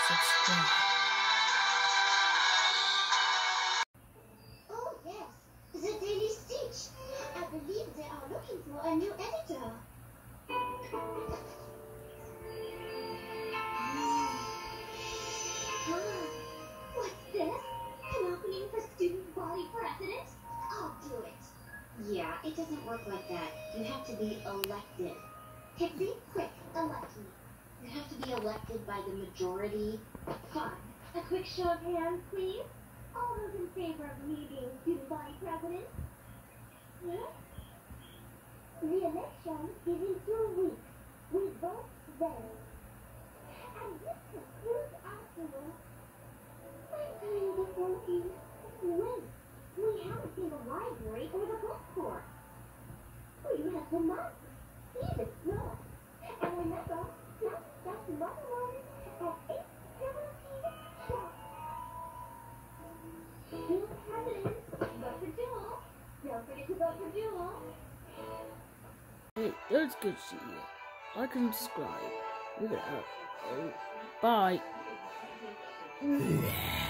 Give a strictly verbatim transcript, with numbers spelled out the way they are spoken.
subscribe. Oh yes, the Daily Stitch. I believe they are looking for a new editor. What's this? An opening for student body president? I'll do it. Yeah, it doesn't work like that. You have to be elected. Pixie, quick, elect me. You have to be elected by the majority. Fine. A quick show of hands, please. All those in favor of me being student body president? Yes? The election is in two weeks. We vote then. And this concludes afterwards. My time is working. Wait, we haven't seen the library or the bookstore. We have the month. Please explore. And remember, just stop the mother one at eight seventeen sharp. New president, vote for Jewel. Don't forget to vote for Jewel. Hey, it's good to see you. Like and subscribe. Look it up. Oh, bye.